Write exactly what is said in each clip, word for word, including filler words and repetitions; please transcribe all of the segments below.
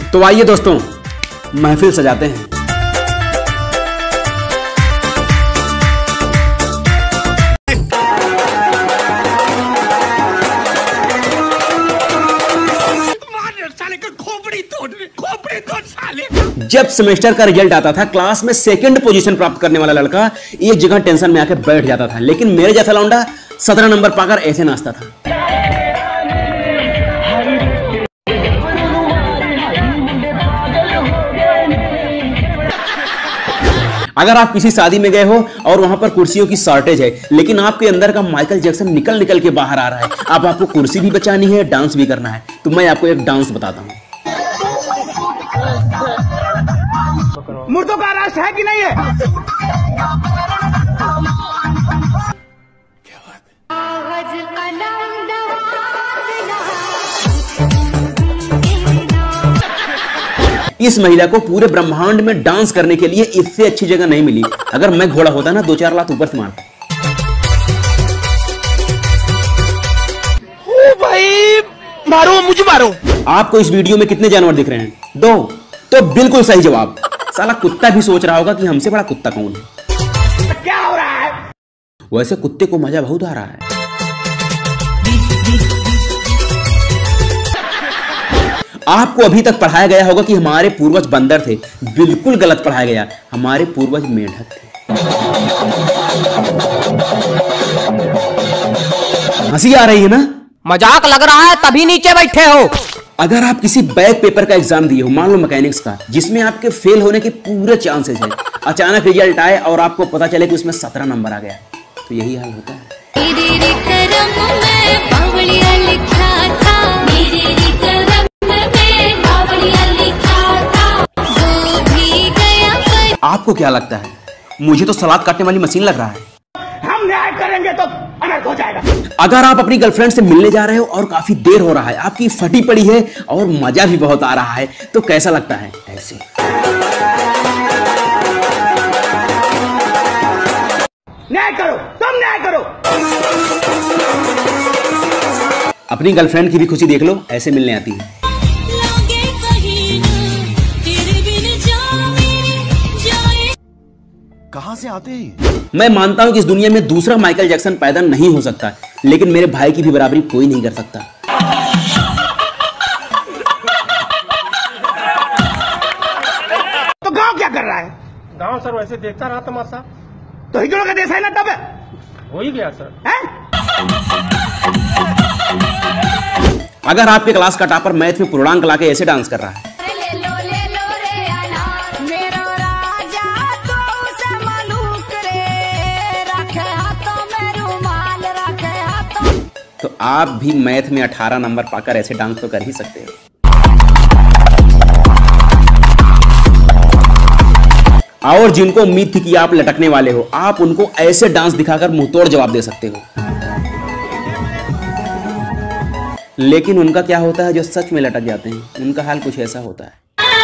तो आइए दोस्तों, महफिल सजाते हैं। जब सेमेस्टर का रिजल्ट आता था, क्लास में सेकंड पोजीशन प्राप्त करने वाला लड़का एक जगह टेंशन में आके बैठ जाता था, लेकिन मेरे जैसा लौंडा सत्रह नंबर पाकर ऐसे नाचता था। अगर आप किसी शादी में गए हो और वहां पर कुर्सियों की शॉर्टेज है, लेकिन आपके अंदर का माइकल जैक्सन निकल निकल के बाहर आ रहा है, अब आपको कुर्सी भी बचानी है, डांस भी करना है, तो मैं आपको एक डांस बताता हूं। मुर्दों का राष्ट्र है कि नहीं है? क्या बात है। इस महिला को पूरे ब्रह्मांड में डांस करने के लिए इससे अच्छी जगह नहीं मिली। अगर मैं घोड़ा होता ना, दो चार लाख ऊपर से मारता। ओ भाई, मारो मुझे मारो। आपको इस वीडियो में कितने जानवर दिख रहे हैं? दो। तो बिल्कुल सही जवाब। साला कुत्ता भी सोच रहा होगा कि हमसे बड़ा कुत्ता कौन है। क्या हो रहा है? वैसे कुत्ते को मजा बहुत आ रहा है। आपको अभी तक पढ़ाया गया होगा कि हमारे पूर्वज बंदर थे। बिल्कुल गलत पढ़ाया गया, हमारे पूर्वज मेंढक थे। हंसी आ रही है ना? मजाक लग रहा है तभी नीचे बैठे हो। अगर आप किसी बैक पेपर का एग्जाम दिए हो, मान लो मैकेनिक्स का, जिसमें आपके फेल होने के पूरे चांसेस हैं, अचानक रिजल्ट आए और आपको पता चले कि उसमें सत्रह नंबर आ गया, तो यही हाल होता है। आपको क्या लगता है? मुझे तो सलाद काटने वाली मशीन लग रहा है। हम न्याय करेंगे तो अनर्थ हो जाएगा। अगर आप अपनी गर्लफ्रेंड से मिलने जा रहे हो और काफी देर हो रहा है, आपकी फटी पड़ी है और मजा भी बहुत आ रहा है, तो कैसा लगता है? ऐसे। न्याय करो, तुम न्याय करो। अपनी गर्लफ्रेंड की भी खुशी देख लो, ऐसे मिलने आती है। कहां से आते हैं? मैं मानता हूं कि इस दुनिया में दूसरा माइकल जैक्सन पैदा नहीं हो सकता, लेकिन मेरे भाई की भी बराबरी कोई नहीं कर सकता। तो गांव क्या कर रहा है? गांव सर वैसे देखता रहा तमाशा। तो हिजड़ों का देश है ना, तब हो ही गया सर। है? अगर आपके क्लास का टॉपर मैथ में पूर्णांक लाके ऐसे डांस कर रहा है, तो आप भी मैथ में अठारह नंबर पाकर ऐसे डांस तो कर ही सकते हो। और जिनको उम्मीद थी कि आप लटकने वाले हो, आप उनको ऐसे डांस दिखाकर मुंहतोड़ जवाब दे सकते हो। लेकिन उनका क्या होता है जो सच में लटक जाते हैं? उनका हाल कुछ ऐसा होता है।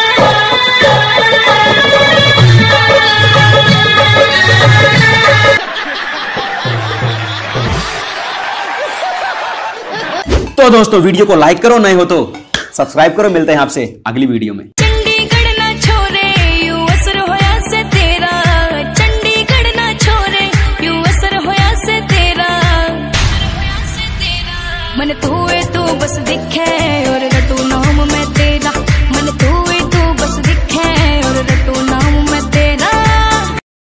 तो दोस्तों, वीडियो को लाइक करो, नहीं हो तो सब्सक्राइब करो। मिलते हैं आपसे अगली वीडियो में। चंडीगढ़ ना छोरे यू असर होया से तेरा, चंडीगढ़ ना छोरे यू असर होया से तेरा, मन तू तू बस दिखे